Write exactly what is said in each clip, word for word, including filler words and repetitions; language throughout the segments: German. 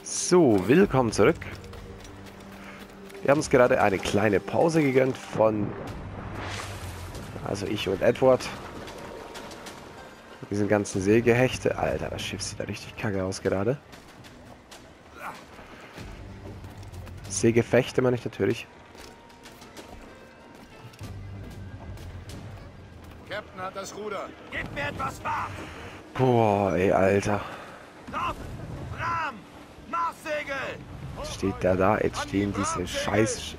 So, willkommen zurück. Wir haben uns gerade eine kleine Pause gegönnt von, also ich und Edward. Diesen ganzen Seegehechte. Alter, das Schiff sieht da richtig kacke aus gerade. Seegefechte meine ich natürlich. Captain hat das Ruder. Gib mir etwas Fahrt. Boah, ey, Alter. Kopf, Rahm, Marssegel. Jetzt steht der da, jetzt stehen diese scheiß...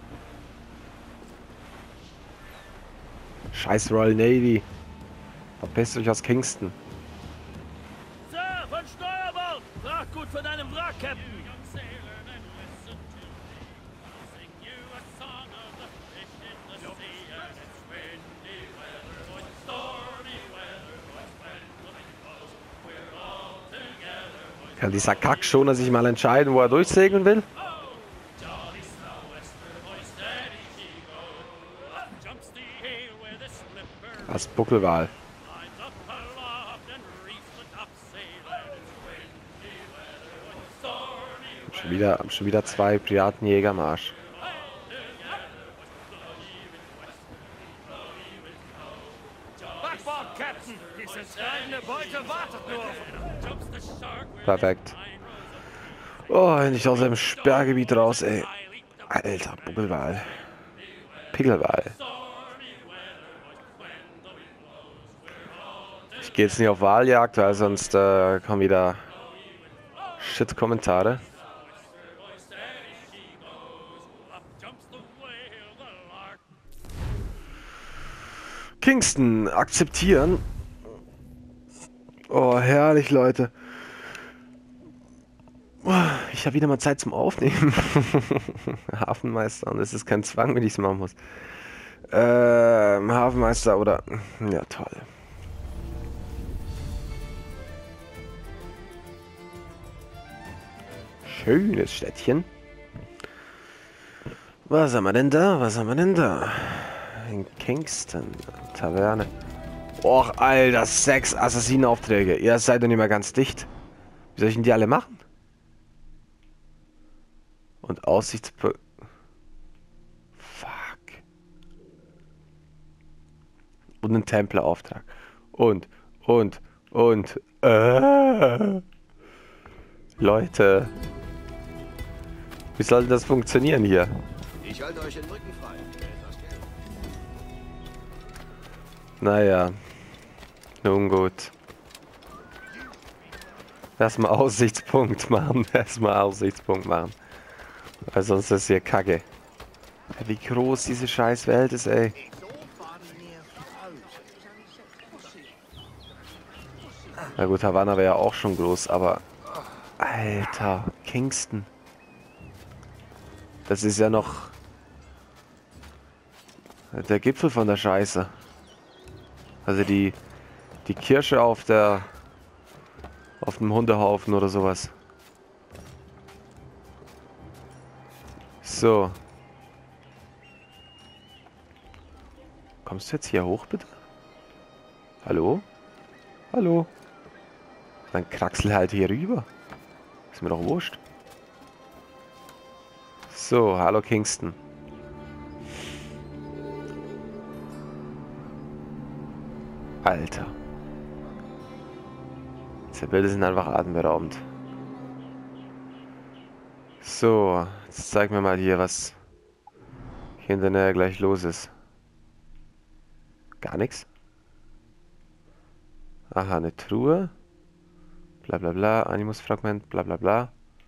Scheiß Royal Navy. Verpisst euch aus Kingston. Sir, von Steuerbord! Frag gut von deinem Wrack, Captain! Kann dieser Kackschoner sich mal entscheiden, wo er durchsegeln will? Als Buckelwal. Schon wieder, schon wieder zwei Piratenjäger am Arsch. Backbord, Captain! Diese treibende Beute wartet nur auf... Perfekt. Oh, endlich aus dem Sperrgebiet raus, ey. Alter, Buckelwal. Pickelwal. Ich gehe jetzt nicht auf Waljagd, weil sonst äh, kommen wieder Shit-Kommentare. Kingston akzeptieren. Oh, herrlich, Leute. Ich habe wieder mal Zeit zum Aufnehmen. Hafenmeister, und es ist kein Zwang, wenn ich es machen muss. Ähm, Hafenmeister oder... Ja, toll. Schönes Städtchen. Was haben wir denn da? Was haben wir denn da? In Kingston. Taverne. Och, Alter, sechs Assassinenaufträge. Ihr seid doch nicht mehr ganz dicht. Wie soll ich denn die alle machen? Und Aussichtspunkt. Fuck. Und ein Templerauftrag. Und, und, und. Äh. Leute. Wie soll denn das funktionieren hier? Ich halte euch den Rücken frei. Naja. Nun gut. Erstmal Aussichtspunkt machen. Erstmal Aussichtspunkt machen. Weil sonst ist hier Kacke. Wie groß diese scheiß Welt ist, ey. Na gut, Havanna wäre ja auch schon groß, aber... Alter, Kingston. Das ist ja noch... der Gipfel von der Scheiße. Also die... die Kirsche auf der... auf dem Hundehaufen oder sowas. So. Kommst du jetzt hier hoch, bitte? Hallo? Hallo? Dann kraxel halt hier rüber. Ist mir doch wurscht. So, hallo Kingston. Alter. Diese Bilder sind einfach atemberaubend. So, jetzt zeig mir mal hier, was hier in der Nähe gleich los ist. Gar nichts. Aha, eine Truhe. Bla bla bla, Animusfragment, bla bla bla.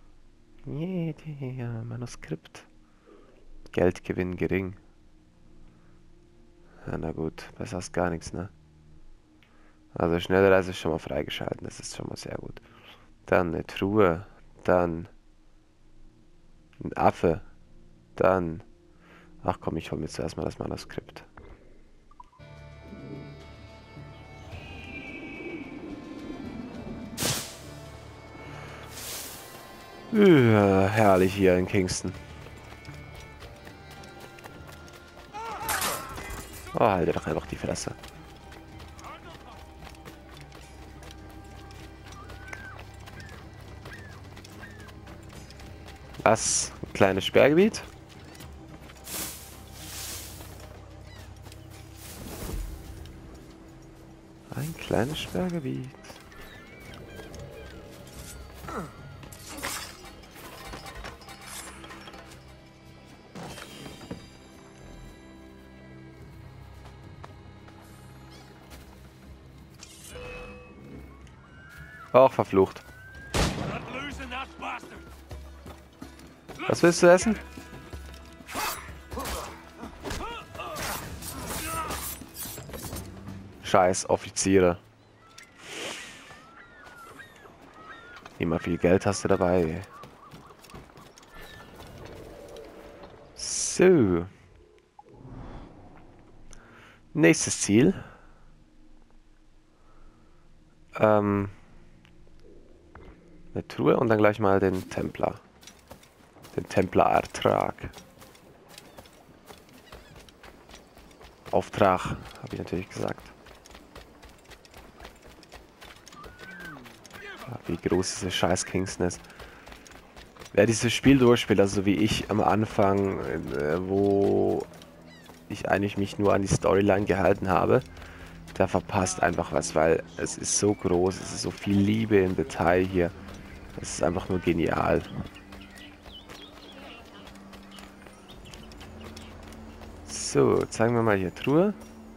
Yeah, Manuskript. Geldgewinn gering. Ja, na gut, besser als gar nichts, ne? Also Schnellreise ist schon mal freigeschalten, das ist schon mal sehr gut. Dann eine Truhe, dann ein Affe, dann... Ach komm, ich hol mir zuerst mal das Manuskript. Ja, herrlich hier in Kingston. Oh, halte doch einfach die Fresse. Was? Ein kleines Sperrgebiet? Ein kleines Sperrgebiet. Auch verflucht. Was willst du essen? Scheiß Offiziere. Immer viel Geld hast du dabei. So. Nächstes Ziel. Ähm. Eine Truhe und dann gleich mal den Templer. Den Templerertrag. Auftrag, habe ich natürlich gesagt. Ja, wie groß diese scheiß Kingsness. Wer dieses Spiel durchspielt, also wie ich am Anfang, äh, wo ich eigentlich mich nur an die Storyline gehalten habe, der verpasst einfach was, weil es ist so groß, es ist so viel Liebe im Detail hier. Es ist einfach nur genial. So, zeigen wir mal hier Truhe.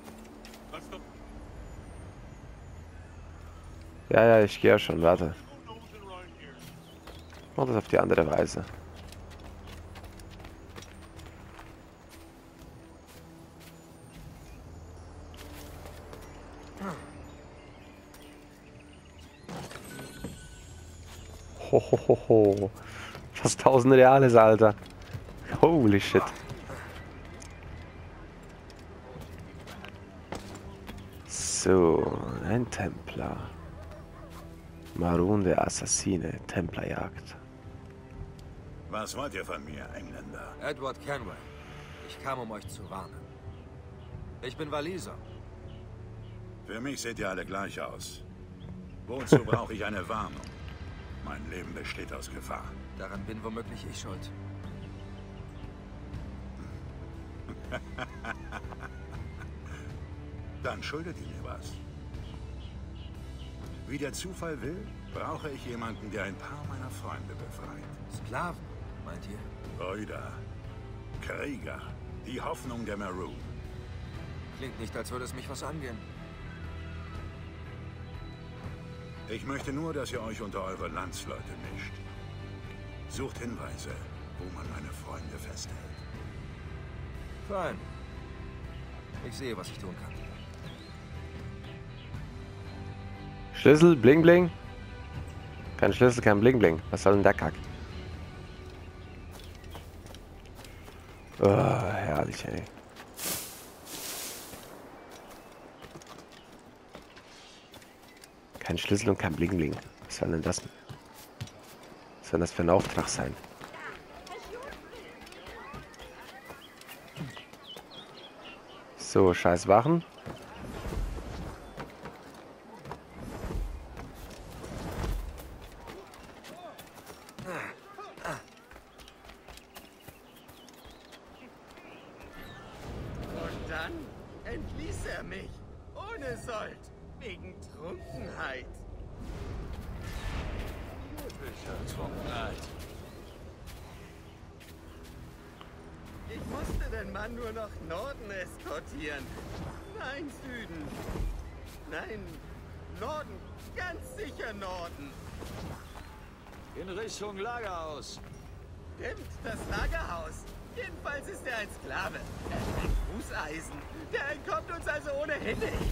Ja, ja, ich gehe ja schon, warte. Mach das auf die andere Weise. Hohoho. Fast tausend Reales, Alter. Holy shit. So, ein Templer. Maroon der Assassine, Templerjagd. Was wollt ihr von mir, Engländer? Edward Kenway. Ich kam, um euch zu warnen. Ich bin Waliser. Für mich seht ihr alle gleich aus. Wozu brauche ich eine Warnung? Mein Leben besteht aus Gefahr. Daran bin womöglich ich schuld. Dann schuldet ihr mir was. Wie der Zufall will, brauche ich jemanden, der ein paar meiner Freunde befreit. Sklaven, meint ihr? Brüder, Krieger, die Hoffnung der Maroon. Klingt nicht, als würde es mich was angehen. Ich möchte nur, dass ihr euch unter eure Landsleute mischt. Sucht Hinweise, wo man meine Freunde festhält. Fein. Ich sehe, was ich tun kann. Schlüssel, bling bling. Kein Schlüssel, kein bling bling. Was soll denn der Kack? Oh, herrlich, ey. Kein Schlüssel und kein bling bling. Was soll denn das? Was soll das für ein Auftrag sein? So, scheiß Wachen. Und dann entließ er mich. Ohne Sold. Wegen Trunkenheit. Ich musste den Mann nur nach Norden eskortieren. Nein, Süden. Nein, Norden. Ganz sicher Norden. In Richtung Lagerhaus. Stimmt, das Lagerhaus. Jedenfalls ist er ein Sklave. Er trägt Fußeisen. Der entkommt uns also ohnehin nicht.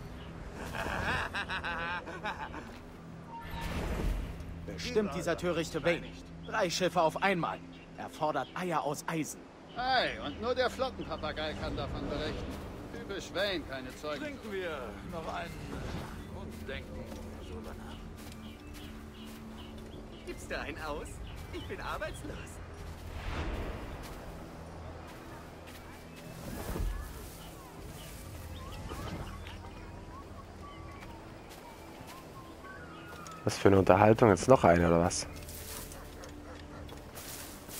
Bestimmt dieser törichte Wayne. Drei Schiffe auf einmal. Er fordert Eier aus Eisen. Hey, und nur der Flottenpapagei kann davon berichten. Typisch Wayne, keine Zeugen. Trinken wir noch einen und denken so danach. Gibst du einen aus? Ich bin arbeitslos. Was für eine Unterhaltung? Jetzt noch eine oder was?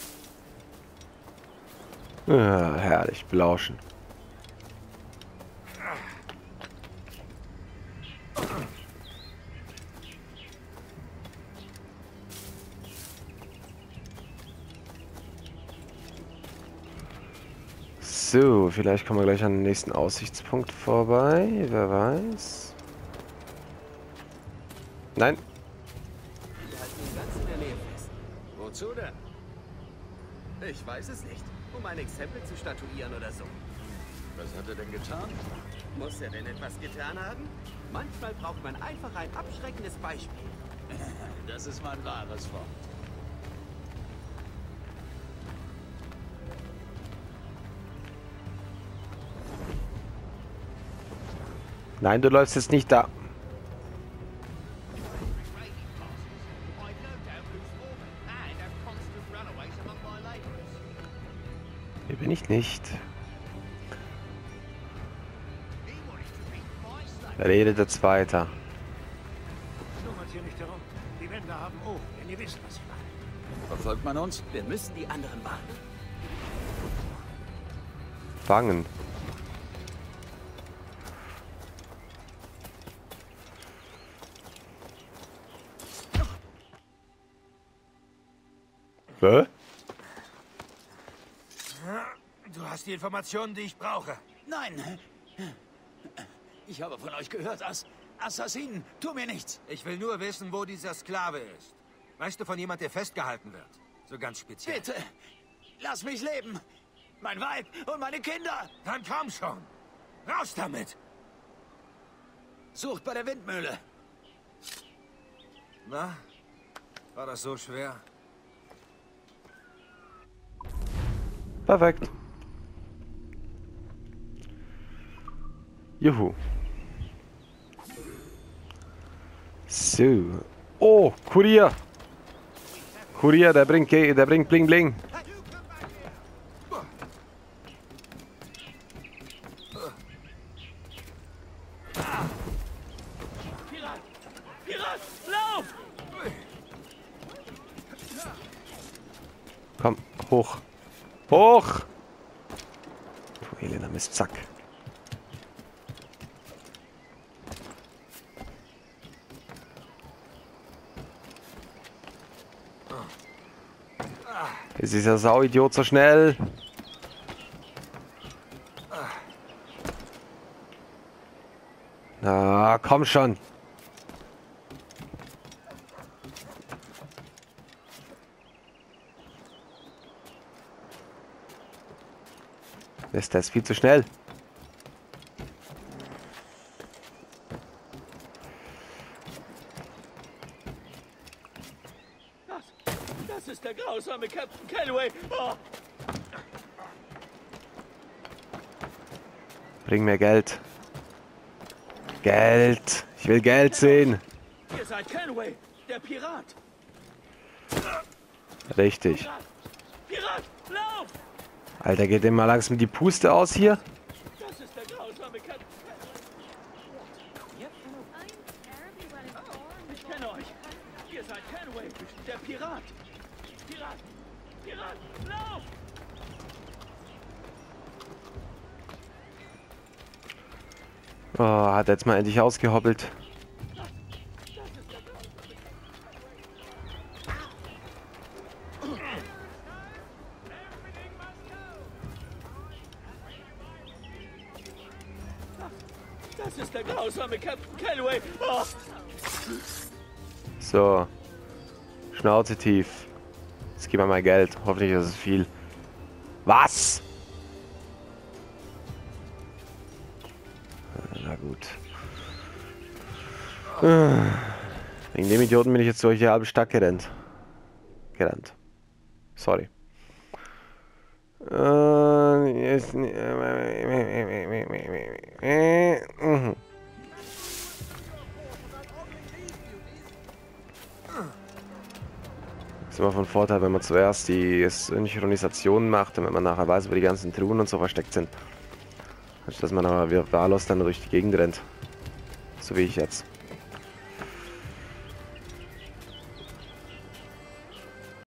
Ja, herrlich, belauschen. So, vielleicht kommen wir gleich an den nächsten Aussichtspunkt vorbei. Wer weiß. Nein. Die halten ihn ganz in der Nähe fest. Wozu denn? Ich weiß es nicht. Um ein Exempel zu statuieren oder so. Was hat er denn getan? Muss er denn etwas getan haben? Manchmal braucht man einfach ein abschreckendes Beispiel. Das ist mein wahres Wort. Nein, du läufst jetzt nicht da. Hier bin ich nicht. Da redet jetzt weiter. Schlummert hier nicht herum. Die Wände haben Ohren, wenn ihr wisst, was ich meine. Verfolgt man uns? Wir müssen die anderen warnen. Fangen. Hä? Du hast die Informationen, die ich brauche. Nein. Ich habe von euch gehört, Ass Assassinen. Tu mir nichts. Ich will nur wissen, wo dieser Sklave ist. Weißt du von jemand, der festgehalten wird? So ganz speziell. Bitte. Lass mich leben. Mein Weib und meine Kinder. Dann komm schon. Raus damit. Sucht bei der Windmühle. Na? War das so schwer? Perfekt. Juhu. So. Oh, Kurier. Kurier, der bringt, Ge- der bringt Bling Bling. Pirat! Pirat! Lauf! Komm, hoch. Hoch! Du elender Mistsack. Ist dieser Sauidiot so schnell? Na, komm schon. Ist das viel zu schnell? Das, das ist der grausame Captain Calloway. Oh. Bring mir Geld. Geld. Ich will Geld sehen. Ihr seid Calloway, der Pirat. Richtig. Pirat! Pirat! Lauf! Alter, geht dem mal langsam die Puste aus hier? Das ist der grausame Captain Calloway. Ich kenne euch. Ihr seid Calloway, der Pirat. Pirat! Pirat! Lauf! Oh, hat er jetzt mal endlich ausgehoppelt. Das ist der grausame Captain Calloway. Oh. So. Schnauze tief. Jetzt gib mir mal Geld. Hoffentlich ist es viel. Was? Na gut. Wegen dem Idioten bin ich jetzt durch die halbe Stadt gerannt. Gerannt. Sorry. Äh, jetzt, mhm. Das ist immer von Vorteil, wenn man zuerst die Synchronisation macht, damit man nachher weiß, wo die ganzen Truhen und so versteckt sind. Dass man aber wahllos dann durch die Gegend rennt. So wie ich jetzt.